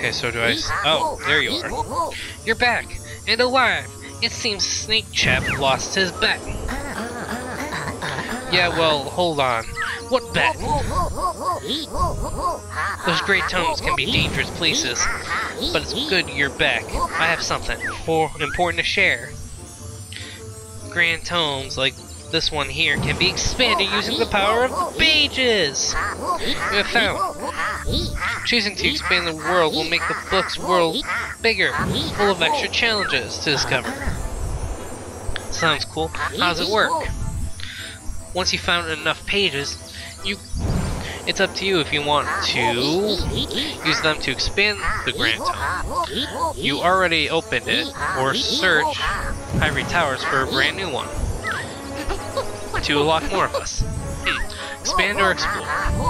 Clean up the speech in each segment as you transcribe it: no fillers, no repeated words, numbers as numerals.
Okay, so do I... Oh, there you are. You're back, and alive! It seems Snake Chap lost his bet. Yeah, well, hold on. What bet? Those great tomes can be dangerous places, but it's good you're back. I have something important to share. Grand tomes like this one here can be expanded using the power of the pages! We have found. Choosing to expand the world will make the book's world bigger, full of extra challenges to discover. Sounds cool. How does it work? Once you've found enough pages, it's up to you if you want to use them to expand the Grand Tome. You already opened it, or search Ivory Towers for a brand new one. To unlock more of us. Expand or explore?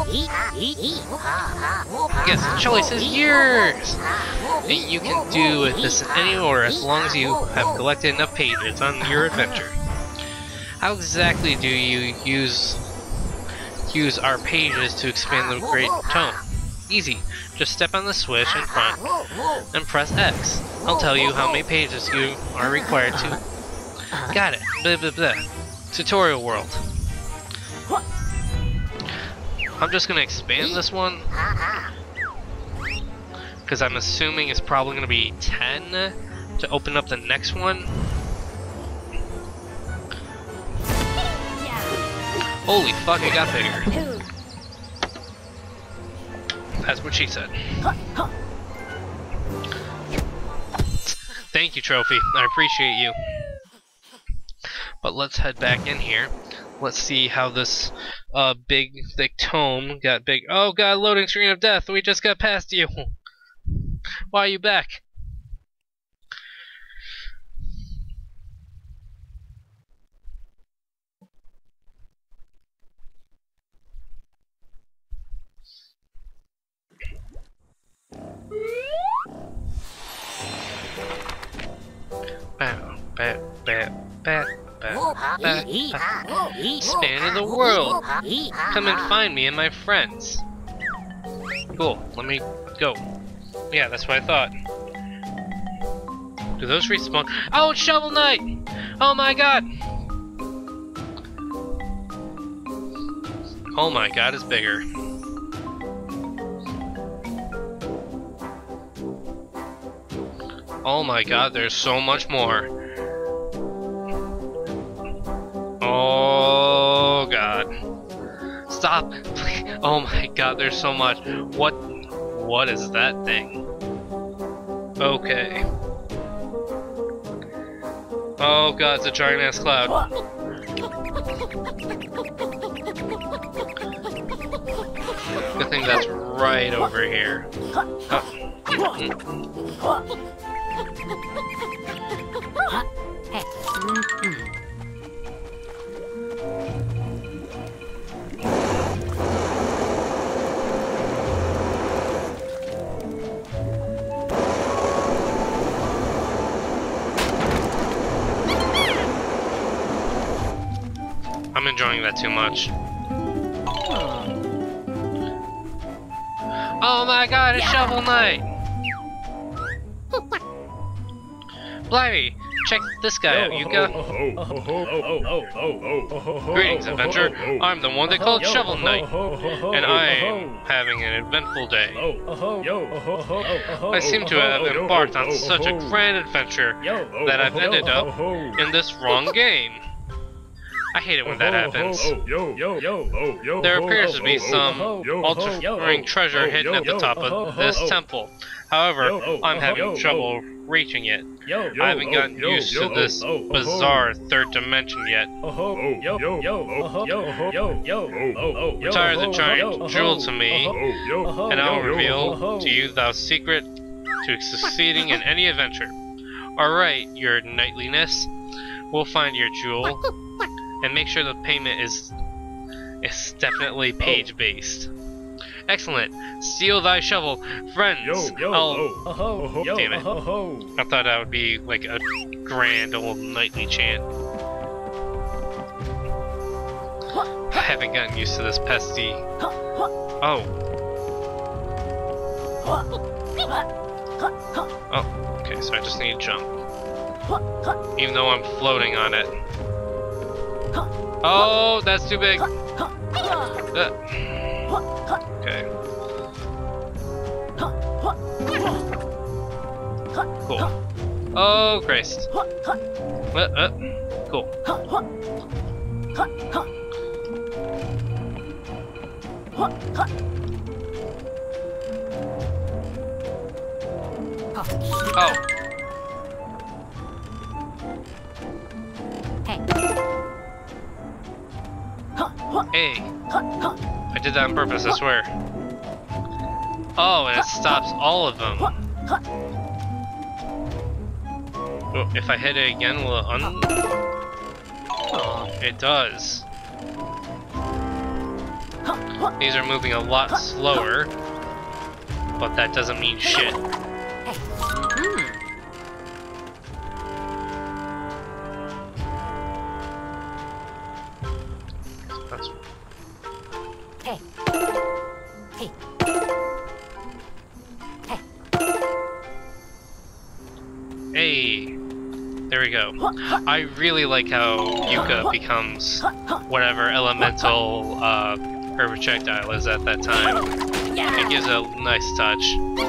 Yes, the choice is yours! And you can do this in any order as long as you have collected enough pages on your adventure. How exactly do you use our pages to expand the Great Tome? Easy. Just step on the switch in front and press X. I'll tell you how many pages you are required to. Got it. Blah blah blah. Tutorial world. I'm just gonna expand this one because I'm assuming it's probably gonna be 10 to open up the next one. Holy fuck, it got bigger. That's what she said. Thank you, Trophy. I appreciate you. But let's head back in here. Let's see how this big, thick tome got big. Oh god, loading screen of death. We just got past you. Why are you back? Span of the world. Come and find me and my friends. Cool. Let me go. Yeah, that's what I thought. Do those respawn? Oh, it's Shovel Knight! Oh my god! Oh my god, it's bigger. Oh my god, there's so much more. Oh god. Stop. Oh my god, there's so much. What is that thing? Okay. Oh god, it's a giant ass cloud. Good thing that's right over here. I'm enjoying that too much. Oh my god, it's Shovel Knight! Blimey, check this guy out, Yooka. Greetings, adventurer. I'm the one they call Shovel Knight, and I'm having an eventful day. I seem to have embarked on such a grand adventure that I've ended up in this wrong game. I hate it when that happens. There appears to be some ultra-ring treasure hidden at the top of this temple. However, I'm having trouble reaching it. I haven't gotten used to this bizarre third dimension yet. Retire the giant jewel to me, and I'll reveal to you the secret to succeeding in any adventure. Alright, your knightliness. We'll find your jewel. And make sure the payment is definitely page-based. Excellent. Steal thy shovel, friends. Damn it. I thought that would be like a grand old knightly chant. I haven't gotten used to this pesty. Oh. Oh, okay, so I just need to jump. Even though I'm floating on it. Oh, that's too big! Okay. Cool. Oh, Christ. Cool. Oh. Hey. I did that on purpose, I swear. Oh, and it stops all of them. Oh, if I hit it again, will it Oh, it does. These are moving a lot slower, but that doesn't mean shit. That's... Hey, there we go. I really like how Yooka becomes whatever elemental her projectile is at that time. It gives a nice touch.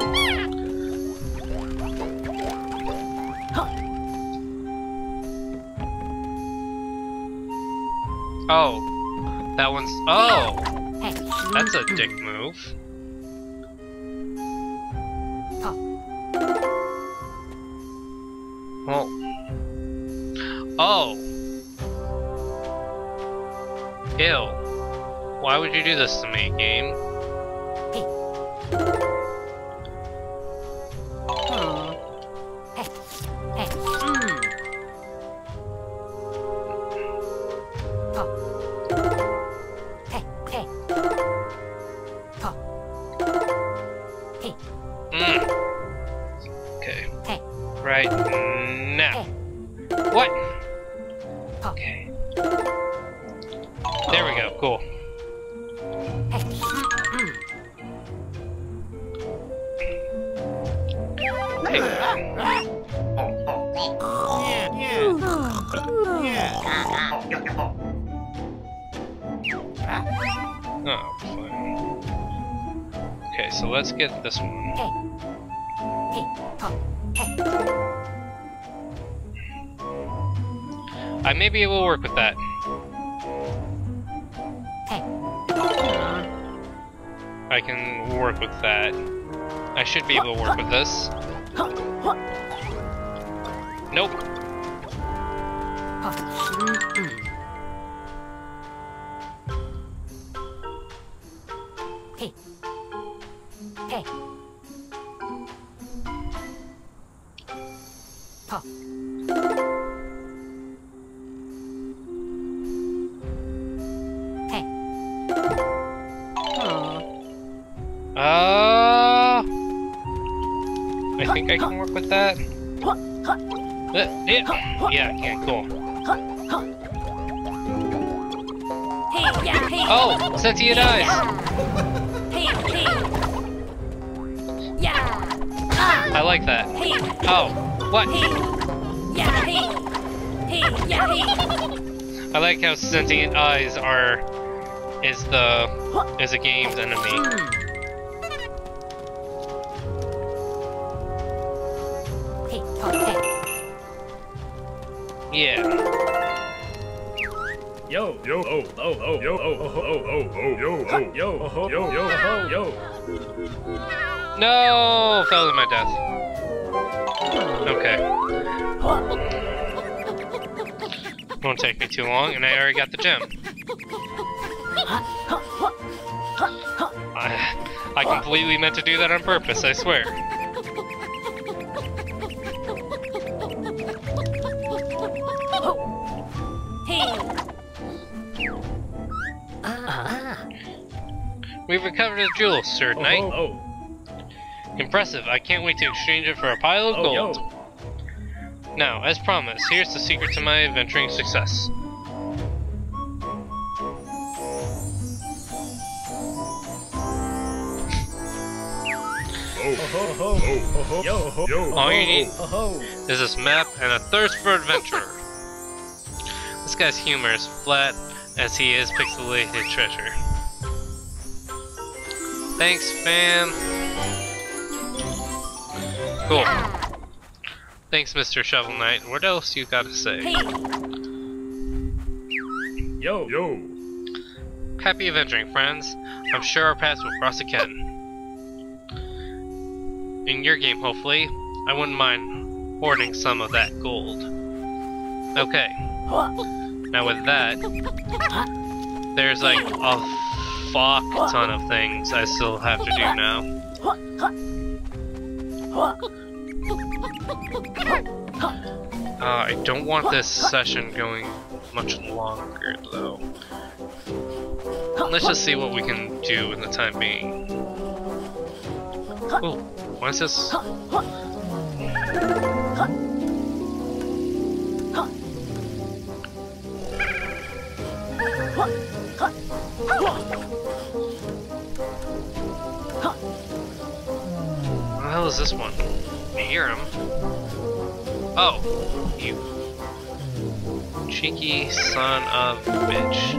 Oh, that one's... Oh! That's a dick move. Well... Oh! Ew. Why would you do this to me, game? Okay. Right now. What? Okay. There we go, cool. Hey. Oh, fine. Okay, so let's get this one. I may be able to work with that. I can work with that. I should be able to work with this. Nope. I think I can work with that. Yeah, I can. Cool. Oh, sentient eyes. I like that. Oh, what? I like how sentient eyes is a game's enemy. Yeah. Yo, yo, oh, oh, oh, yo, oh, oh, oh, oh, oh, yo, oh, yo, oh, yo, yo, oh, yo. No, fell to my death. Okay. Won't take me too long, and I already got the gem. I completely meant to do that on purpose, I swear. We've recovered a jewel, Sir Knight. Oh, Impressive. I can't wait to exchange it for a pile of gold. Yo. Now, as promised, here's the secret to my adventuring success. All you need is this map and a thirst for adventure. This guy's humor is flat as he is pixelated treasure. Thanks, fam. Cool. Thanks, Mr. Shovel Knight. What else you gotta say? Yo. Happy adventuring, friends. I'm sure our paths will cross again. In your game, hopefully. I wouldn't mind hoarding some of that gold. Okay. Now with that, there's like a fuck ton of things I still have to do now. I don't want this session going much longer though. Let's just see what we can do in the time being. Oh, what is this? What the hell is this one? I hear him. Oh, you cheeky son of a bitch.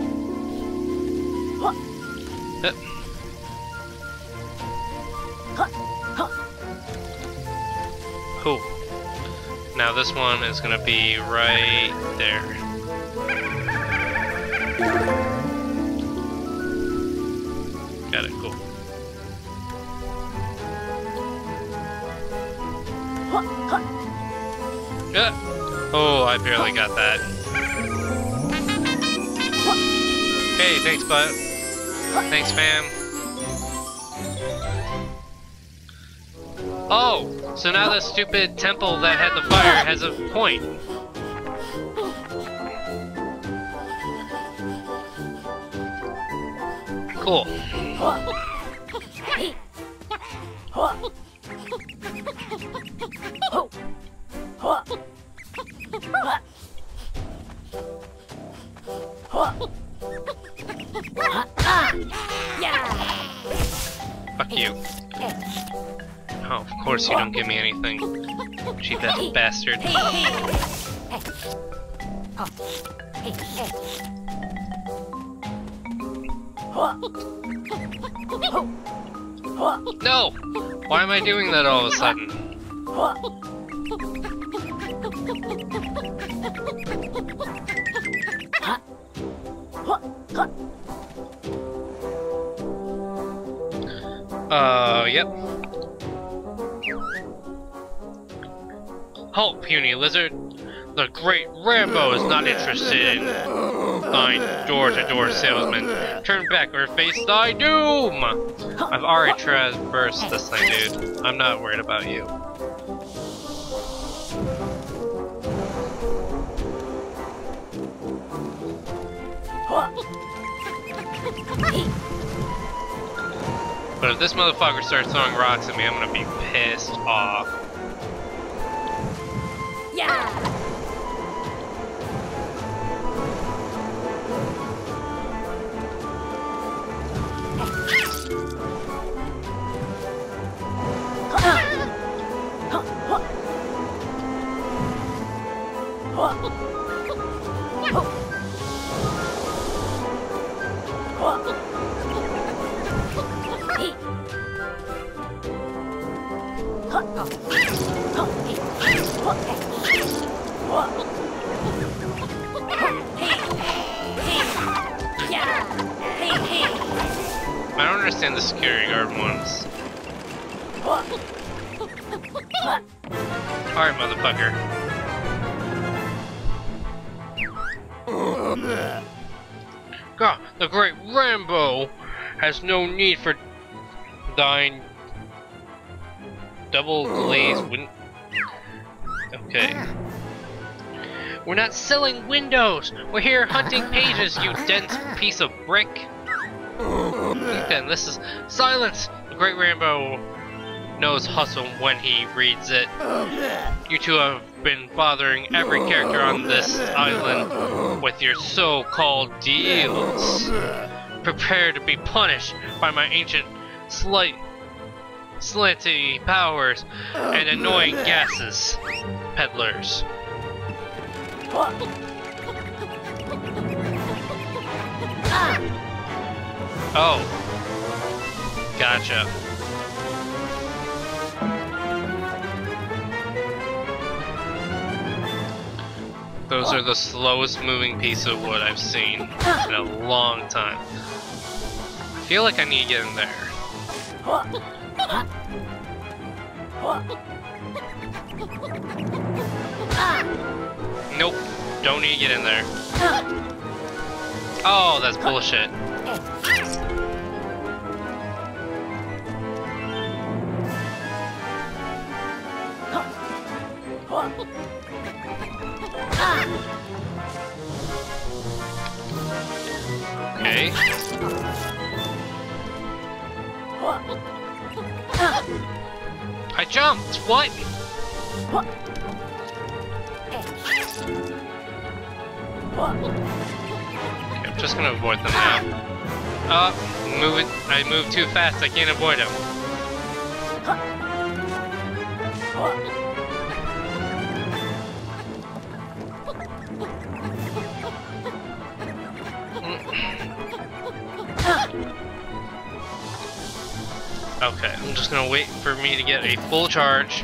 Cool. Now this one is gonna be right there. Got it, cool. Oh, I barely got that. Hey, thanks, bud. Thanks, fam. Oh, so now the stupid temple that had the fire has a point. Cool. Fuck you. Oh, of course you don't give me anything. Cheap ass bastard. No! Why am I doing that all of a sudden? Yep. Halt, puny lizard. The great Rambo is not interested in thine door-to-door salesman. Turn back or face thy doom! I've already traversed this thing, dude. I'm not worried about you. But if this motherfucker starts throwing rocks at me, I'm gonna be pissed off. Yeah. I don't understand the security guard ones. Alright, motherfucker. God, the great Rambo has no need for thine double glazed win. Okay. We're not selling windows! We're here hunting pages, you dense piece of brick! Then this is silence! The great Rambo knows hustle when he reads it. You two have been bothering every character on this island with your so-called deals. Prepare to be punished by my ancient slinty powers, and annoying gases. Peddlers. Oh. Gotcha. Those are the slowest moving piece of wood I've seen in a long time. I feel like I need to get in there. Nope, don't need to get in there. Oh, that's bullshit. Okay. I jumped! What? Okay, I'm just gonna avoid them now. I moved too fast, I can't avoid him. Okay, I'm just gonna wait for me to get a full charge.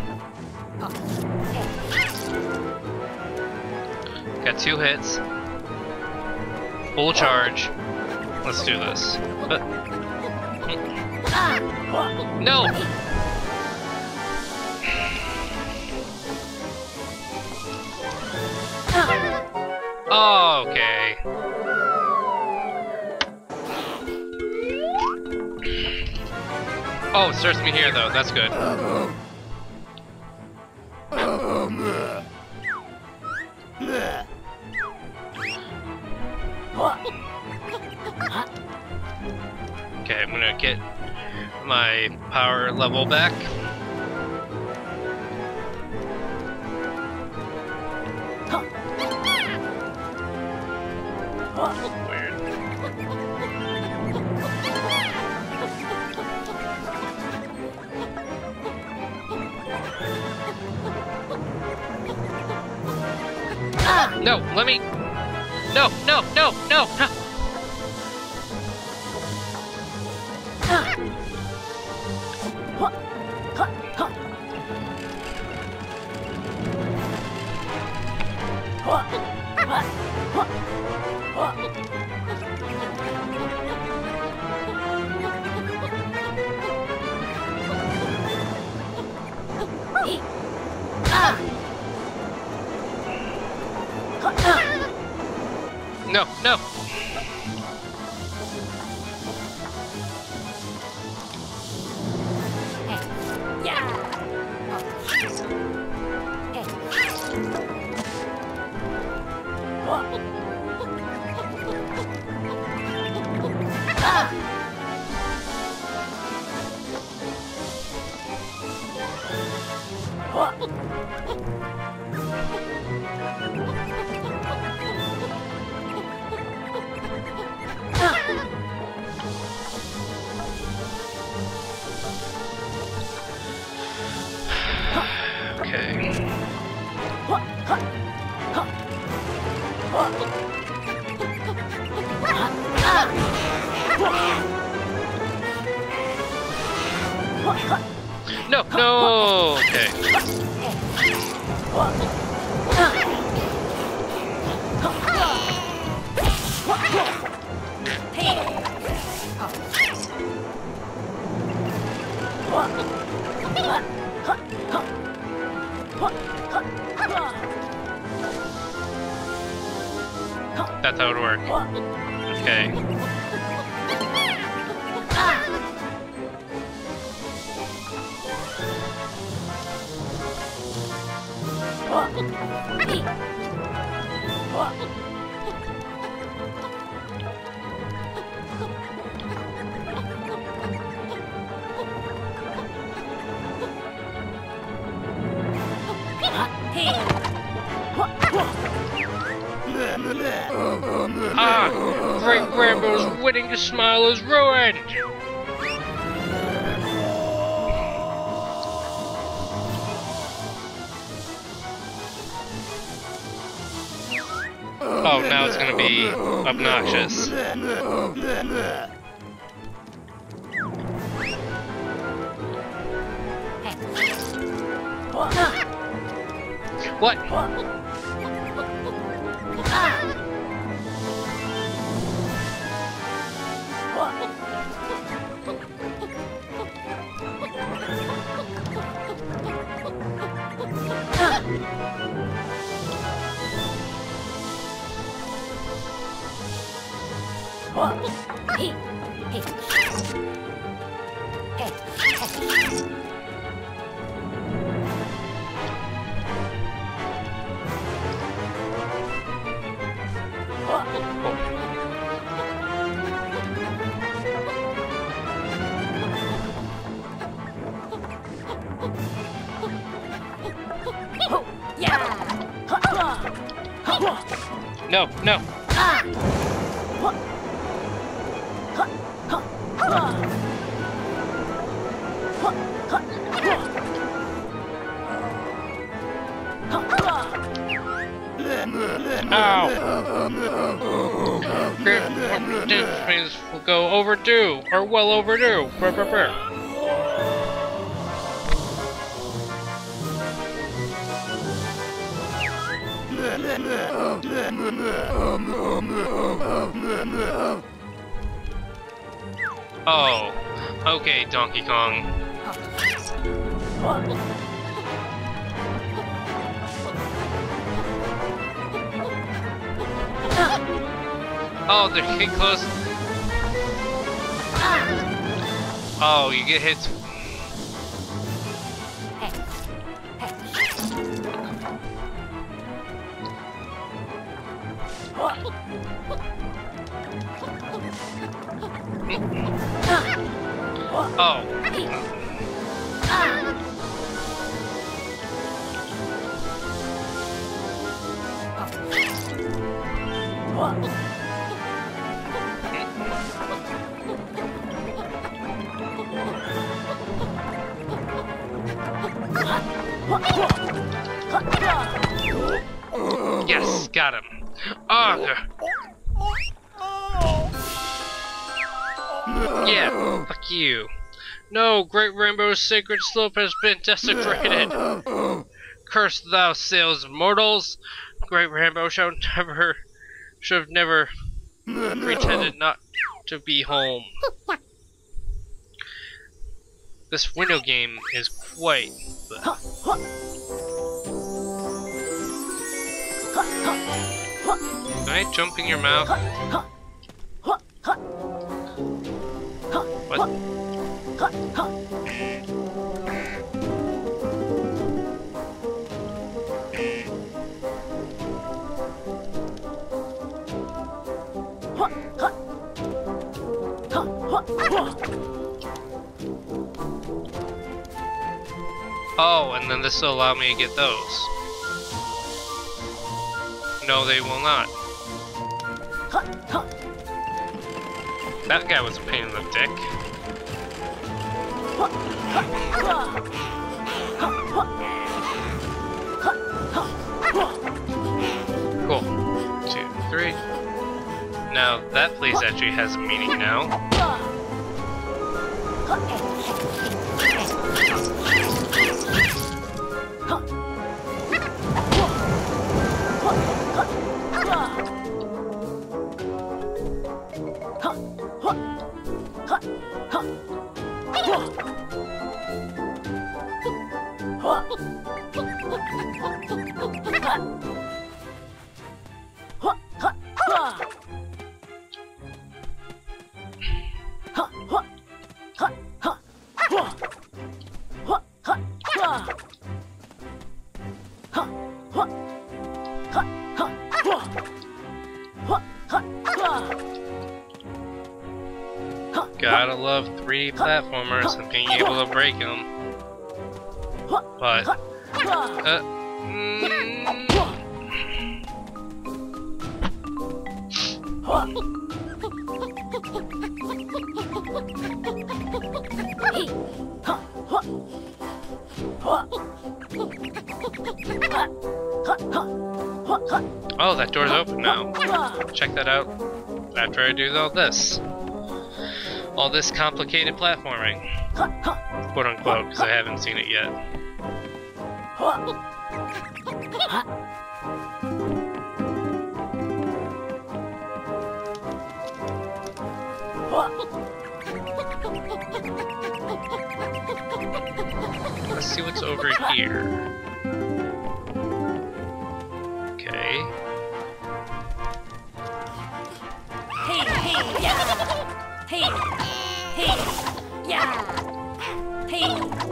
Got 2 hits. Full charge. Let's do this. No! Oh, okay. Oh, it starts me here though, that's good. Okay, I'm gonna get my power level back. Weird. No, let me. No, no, no, no, no. No, no. No, no. Okay. That's how it works. Okay. Ah! Great Rambo's winning to smile is ruined! Oh, now it's gonna be obnoxious. What? No, no. Ow! This means we'll go overdue, or well overdue. Brr, brr, brr. Oh, okay, Donkey Kong. Oh, they're getting close. Oh, you get hit. Oh. Yes, got him. Oh. Yeah, fuck you. No, Great Rainbow's sacred slope has been desecrated. Curse thou sails of mortals. Great Rainbow should have never pretended not to be home. This window game is quite Can I jump in your mouth? What? Oh, and then this will allow me to get those. No, they will not. That guy was a pain in the dick. Cool. 2, 3. Now that place actually has a meaning now. Gotta love 3D platformers and being able to break them. But, Oh, that door's open now. Check that out after I do all this. All this complicated platforming. Quote unquote, because I haven't seen it yet. Let's see what's over here. Okay. Hey, yeah. Hey, yeah. Hey.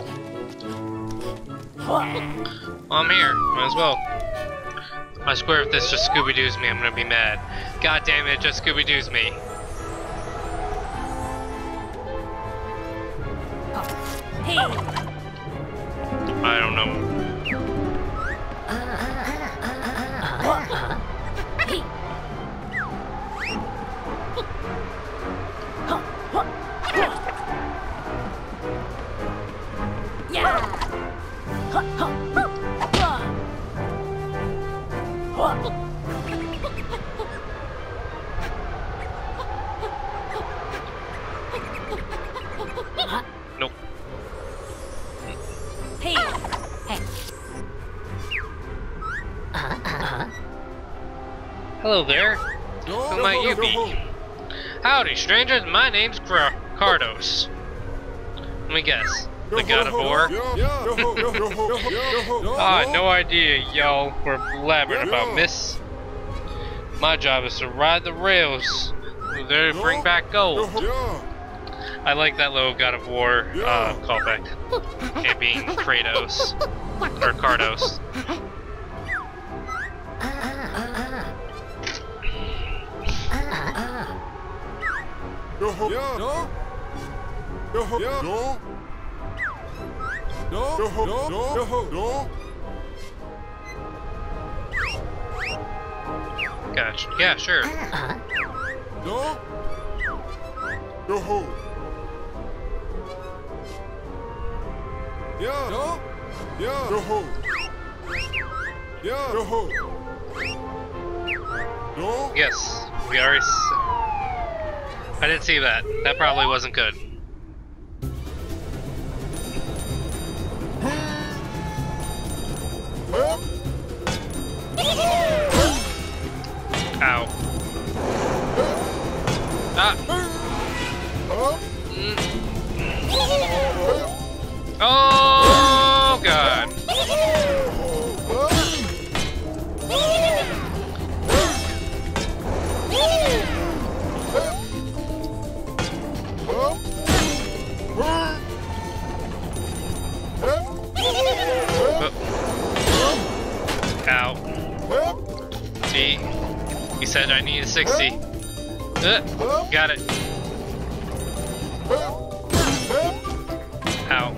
Well, I'm here. Might as well. I swear if this just Scooby-Doo's me, I'm gonna be mad. God damn it, it just Scooby-Doo's me. Hey. I don't know. Hey. Yeah. Nope. Hey. Hello there. Who might you be? Howdy, strangers. My name's Cardos. Let me guess. The God of War? Ah, no idea, y'all were blabbering about, miss. My job is to ride the rails. There to bring back gold. I like that little God of War callback. It being Kratos. Or Cardos. Gotcha. Yeah, sure. Yes, we already. I didn't see that. That probably wasn't good. Ow. Ah! Oh, God. Ow. See? He said I need a 60. Got it. Ow.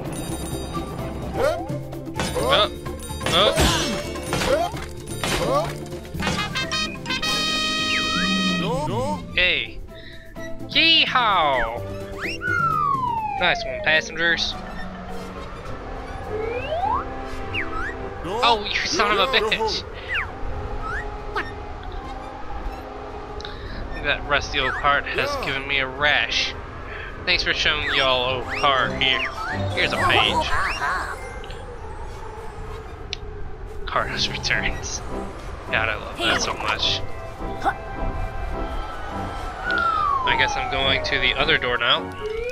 Hey. Yee-haw! Nice one, passengers. Oh, you son of a bitch! That rusty old cart has given me a rash. Thanks for showing y'all old car here. Here's a page. Carlos returns. God, I love that so much. I guess I'm going to the other door now.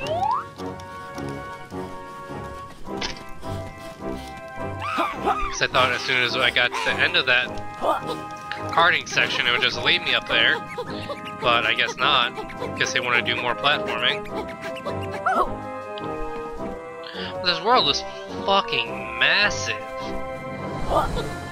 Because I thought as soon as I got to the end of that karting section, it would just leave me up there. But I guess not. Guess they want to do more platforming. This world is fucking massive.